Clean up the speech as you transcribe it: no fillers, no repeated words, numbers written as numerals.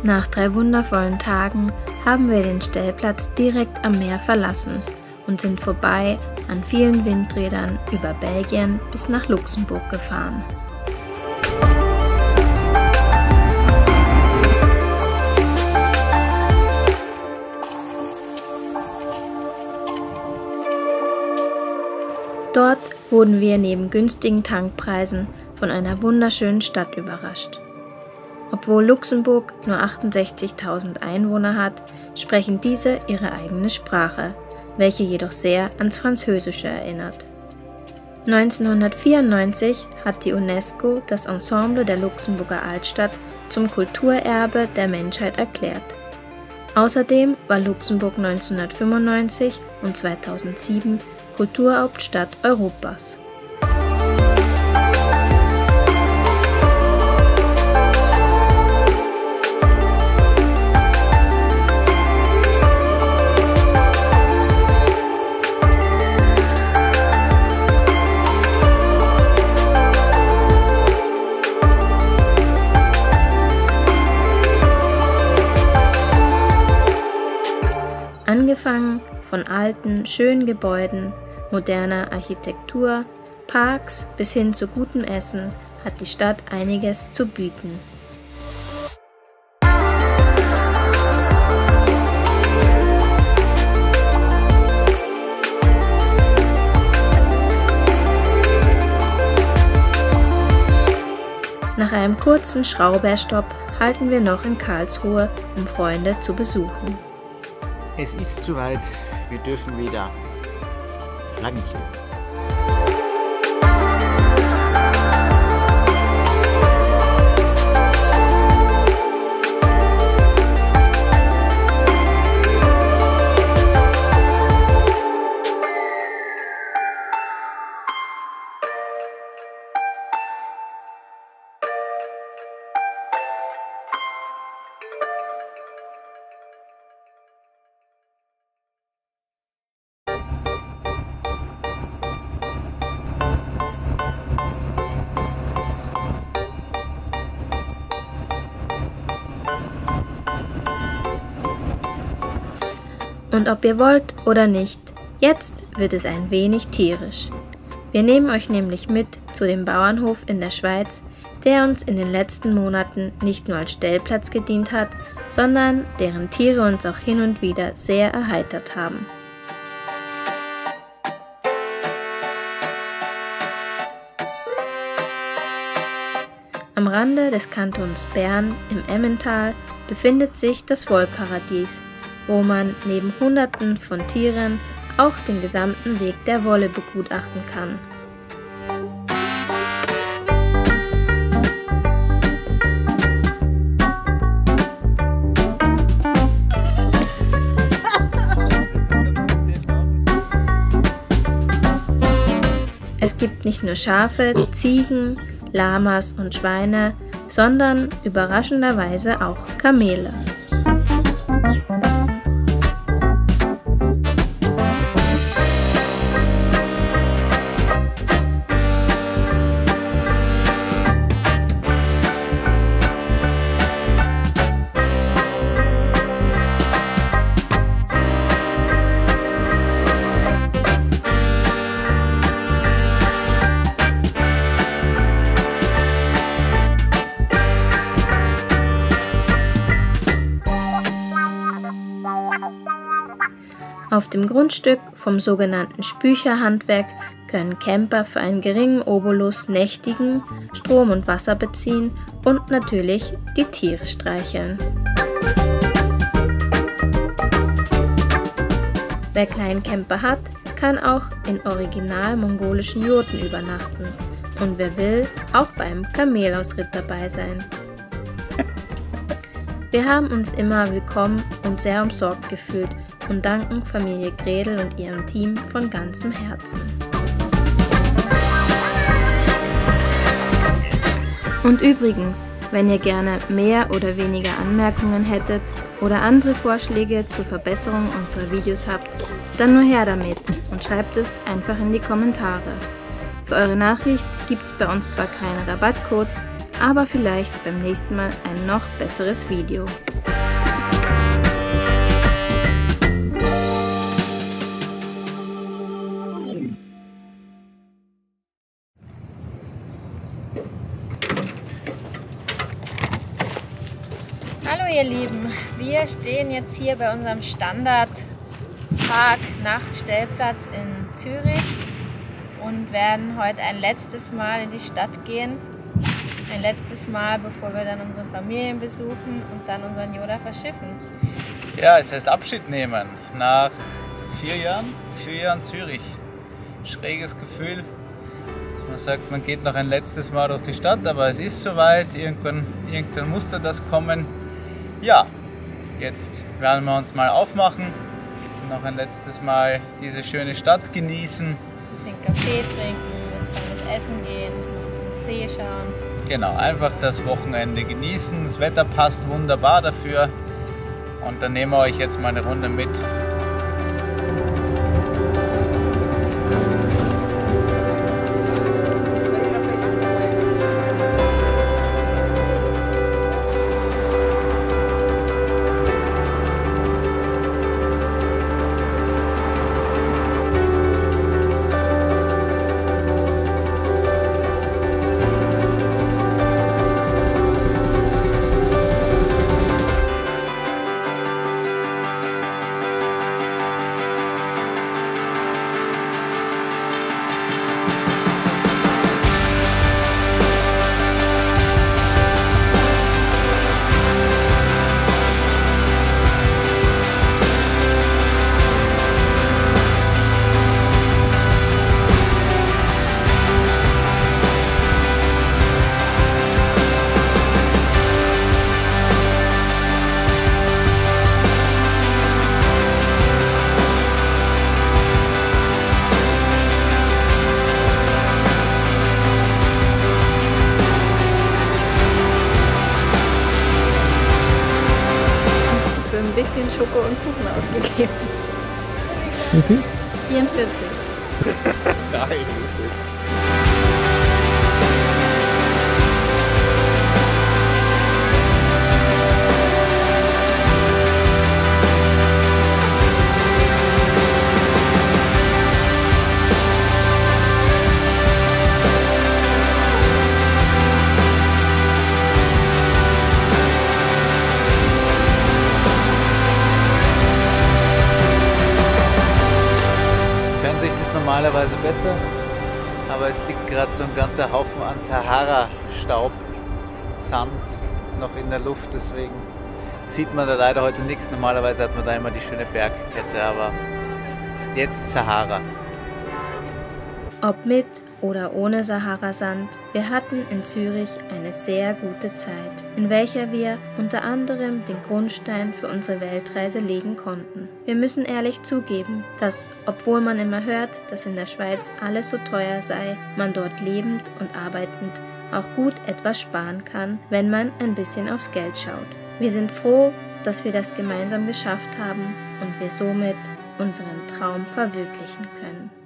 Nach 3 wundervollen Tagen haben wir den Stellplatz direkt am Meer verlassen und sind vorbei an vielen Windrädern über Belgien bis nach Luxemburg gefahren. Dort wurden wir neben günstigen Tankpreisen von einer wunderschönen Stadt überrascht. Obwohl Luxemburg nur 68.000 Einwohner hat, sprechen diese ihre eigene Sprache, welche jedoch sehr ans Französische erinnert. 1994 hat die UNESCO das Ensemble der Luxemburger Altstadt zum Kulturerbe der Menschheit erklärt. Außerdem war Luxemburg 1995 und 2007 Kulturhauptstadt Europas. Angefangen von alten, schönen Gebäuden, moderner Architektur, Parks bis hin zu gutem Essen hat die Stadt einiges zu bieten. Nach einem kurzen Schrauberstopp halten wir noch in Karlsruhe, um Freunde zu besuchen. Es ist soweit, wir dürfen wieder Flaggen schwenken. Und ob ihr wollt oder nicht, jetzt wird es ein wenig tierisch. Wir nehmen euch nämlich mit zu dem Bauernhof in der Schweiz, der uns in den letzten Monaten nicht nur als Stellplatz gedient hat, sondern deren Tiere uns auch hin und wieder sehr erheitert haben. Am Rande des Kantons Bern im Emmental befindet sich das Wollparadies, wo man neben Hunderten von Tieren auch den gesamten Weg der Wolle begutachten kann. Es gibt nicht nur Schafe, Ziegen, Lamas und Schweine, sondern überraschenderweise auch Kamele. Auf dem Grundstück vom sogenannten Spücherhandwerk können Camper für einen geringen Obolus nächtigen, Strom und Wasser beziehen und natürlich die Tiere streicheln. Wer keinen Camper hat, kann auch in original mongolischen Jurten übernachten und wer will, auch beim Kamelausritt dabei sein. Wir haben uns immer willkommen und sehr umsorgt gefühlt und danken Familie Gredl und ihrem Team von ganzem Herzen. Und übrigens, wenn ihr gerne mehr oder weniger Anmerkungen hättet oder andere Vorschläge zur Verbesserung unserer Videos habt, dann nur her damit und schreibt es einfach in die Kommentare. Für eure Nachricht gibt es bei uns zwar keine Rabattcodes, aber vielleicht beim nächsten Mal ein noch besseres Video. Hallo ihr Lieben, wir stehen jetzt hier bei unserem Standard-Park-Nacht-Stellplatz in Zürich und werden heute ein letztes Mal in die Stadt gehen. Ein letztes Mal, bevor wir dann unsere Familien besuchen und dann unseren Yoda verschiffen. Ja, es heißt Abschied nehmen nach 4 Jahren Zürich. Schräges Gefühl. Man sagt, man geht noch ein letztes Mal durch die Stadt, aber es ist soweit, irgendwann musste das kommen. Ja, jetzt werden wir uns mal aufmachen und noch ein letztes Mal diese schöne Stadt genießen. Ein bisschen Kaffee trinken, was feines Essen gehen, zum See schauen. Genau, einfach das Wochenende genießen. Das Wetter passt wunderbar dafür und dann nehmen wir euch jetzt mal eine Runde mit. Ein bisschen Schoko und Kuchen ausgegeben. Wie viel? 44. Nein. Normalerweise besser, aber es liegt gerade so ein ganzer Haufen an Sahara-Staub, Sand noch in der Luft, deswegen sieht man da leider heute nichts. Normalerweise hat man da immer die schöne Bergkette, aber jetzt Sahara. Ob mit oder ohne Sahara-Sand, wir hatten in Zürich eine sehr gute Zeit, in welcher wir unter anderem den Grundstein für unsere Weltreise legen konnten. Wir müssen ehrlich zugeben, dass, obwohl man immer hört, dass in der Schweiz alles so teuer sei, man dort lebend und arbeitend auch gut etwas sparen kann, wenn man ein bisschen aufs Geld schaut. Wir sind froh, dass wir das gemeinsam geschafft haben und wir somit unseren Traum verwirklichen können.